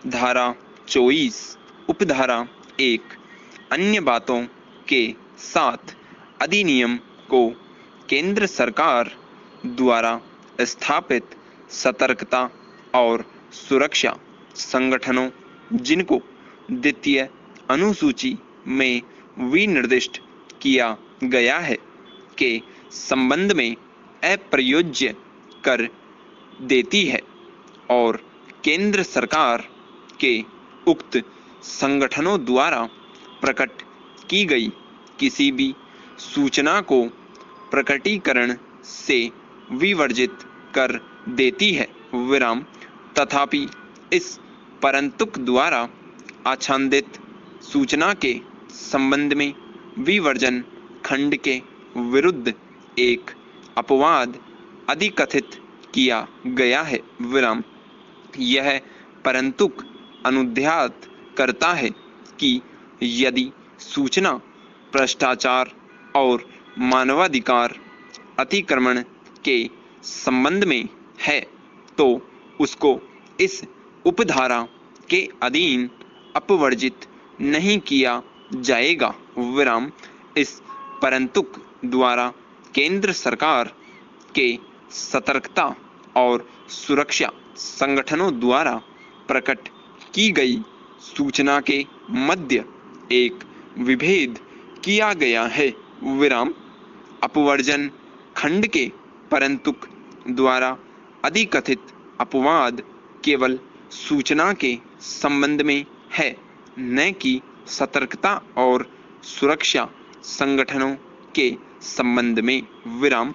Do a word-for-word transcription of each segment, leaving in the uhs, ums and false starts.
धारा चौबीस उपधारा एक अन्य बातों के साथ अधिनियम को केंद्र सरकार द्वारा स्थापित सतर्कता और सुरक्षा संगठनों, जिनको द्वितीय अनुसूची में विनिर्दिष्ट किया गया है, के संबंध में अप्रयोज्य कर देती है और केंद्र सरकार के उक्त संगठनों द्वारा प्रकट की गई किसी भी सूचना को प्रकटीकरण से विवर्जित कर देती है। विराम तथापि इस परंतुक द्वारा आच्छादित सूचना के संबंध में विवर्जन खंड के विरुद्ध एक अपवाद अधिकथित किया गया है। विराम यह परंतुक अनुध्यात करता है कि यदि सूचना भ्रष्टाचार और मानवाधिकार अतिक्रमण के संबंध में है तो उसको इस उपधारा के अधीन अपवर्जित नहीं किया जाएगा। विराम इस परंतुक द्वारा केंद्र सरकार के सतर्कता और सुरक्षा संगठनों द्वारा प्रकट की गई सूचना के मध्य एक विभेद किया गया है। विराम अपवर्जन खंड के परंतुक द्वारा अधिकथित अपवाद केवल सूचना के संबंध में है, न कि सतर्कता और सुरक्षा संगठनों के संबंध में। विराम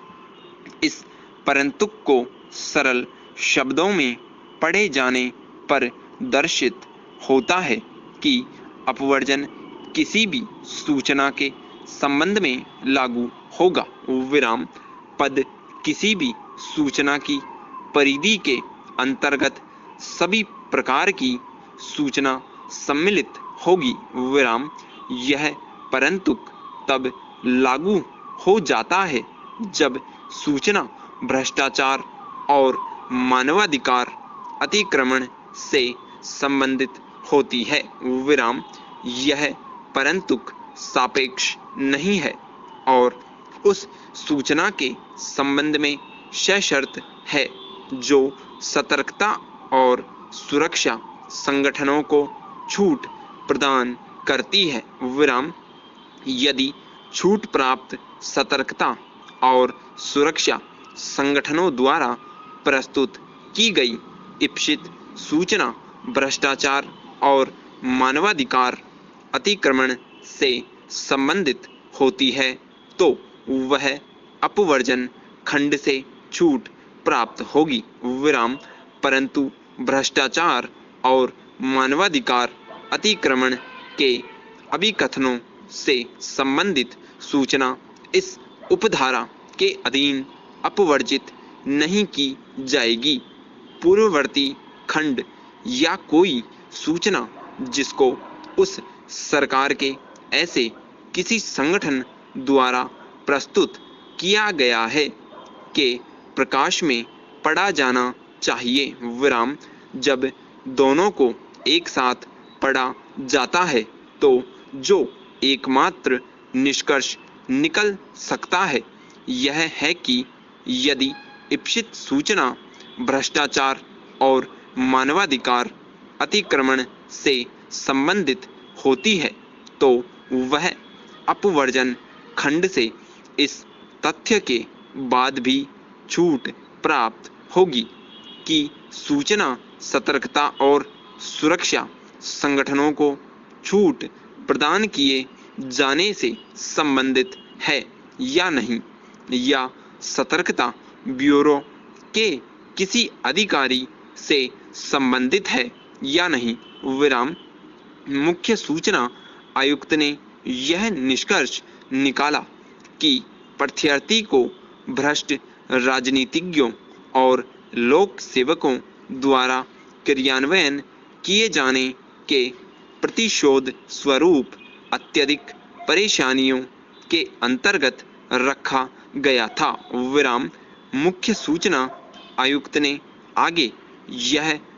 इस परंतुक को सरल शब्दों में पढ़े जाने पर दर्शित होता है कि अपवर्जन किसी भी सूचना के संबंध में लागू होगा। विराम पद किसी भी सूचना की परिधि के अंतर्गत सभी प्रकार की सूचना सम्मिलित होगी। विराम यह परंतुक तब लागू हो जाता है जब सूचना भ्रष्टाचार और मानवाधिकार अतिक्रमण से संबंधित होती है। विराम यह परंतुक सापेक्ष नहीं है और उस सूचना के संबंध में सशर्त है जो सतर्कता और सुरक्षा संगठनों को छूट प्रदान करती है। विराम यदि छूट प्राप्त सतर्कता और सुरक्षा संगठनों द्वारा प्रस्तुत की गई इप्सित सूचना भ्रष्टाचार और मानवाधिकार अतिक्रमण से संबंधित होती है तो वह अपवर्जन खंड से छूट प्राप्त होगी। विराम परंतु भ्रष्टाचार और मानवाधिकार अतिक्रमण के अभिकथनों से संबंधित सूचना इस उपधारा के अधीन अपवर्जित नहीं की जाएगी। पूर्ववर्ती खंड या कोई सूचना जिसको उस सरकार के ऐसे किसी संगठन द्वारा प्रस्तुत किया गया है के प्रकाश में पढ़ा जाना चाहिए। विराम जब दोनों को एक साथ पढ़ा जाता है तो जो एकमात्र निष्कर्ष निकल सकता है यह है कि यदि इप्सित सूचना भ्रष्टाचार और मानवाधिकार अतिक्रमण से संबंधित होती है तो वह अपवर्जन खंड से इस तथ्य के बाद भी छूट प्राप्त होगी कि सूचना सतर्कता और सुरक्षा संगठनों को छूट प्रदान किए जाने से संबंधित है या नहीं, या सतर्कता ब्यूरो के किसी अधिकारी से संबंधित है या नहीं। विराम मुख्य सूचना आयुक्त ने यह निष्कर्ष निकाला कि प्रत्यार्थी को भ्रष्ट राजनीतिज्ञों और लोक सेवकों द्वारा क्रियान्वयन किए जाने के प्रतिशोध स्वरूप अत्यधिक परेशानियों के अंतर्गत रखा गया था। विराम मुख्य सूचना आयुक्त ने आगे यह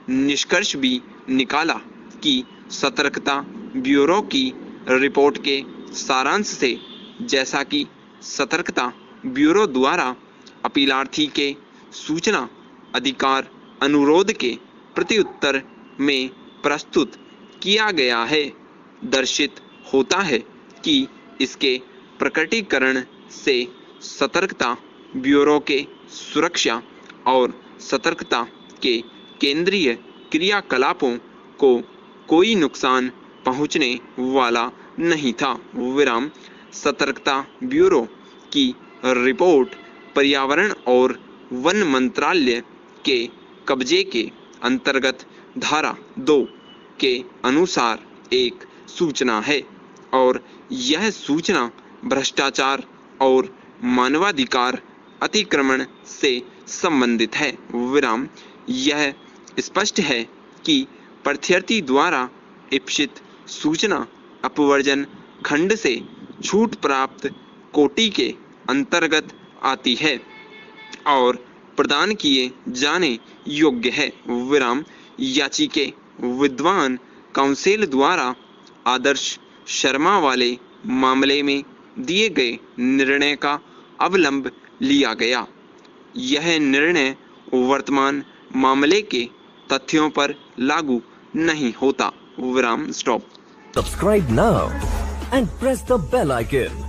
निष्कर्ष भी निकाला कि सतर्कता ब्यूरो की रिपोर्ट के सारांश से, जैसा कि सतर्कता ब्यूरो द्वारा अपीलार्थी के सूचना अधिकार अनुरोध के प्रत्युत्तर में प्रस्तुत किया गया है, दर्शित होता है कि इसके प्रकटीकरण से सतर्कता ब्यूरो के सुरक्षा और सतर्कता के केंद्रीय क्रियाकलापों को कोई नुकसान पहुंचने वाला नहीं था। विराम सतर्कता ब्यूरो की रिपोर्ट पर्यावरण और वन मंत्रालय के कब्जे के अंतर्गत धारा दो के अनुसार एक सूचना है और यह सूचना भ्रष्टाचार और मानवाधिकार अतिक्रमण से संबंधित है। विराम यह स्पष्ट है कि प्रत्यर्थी द्वारा इप्सित सूचना अपवर्जन खंड से छूट प्राप्त कोटि के अंतर्गत आती है और प्रदान किए जाने योग्य है। विराम याचिके विद्वान काउंसिल द्वारा आदर्श शर्मा वाले मामले में दिए गए निर्णय का अवलंब लिया गया। यह निर्णय वर्तमान मामले के तथ्यों पर लागू नहीं होता। विराम stop. Subscribe now and press the bell icon.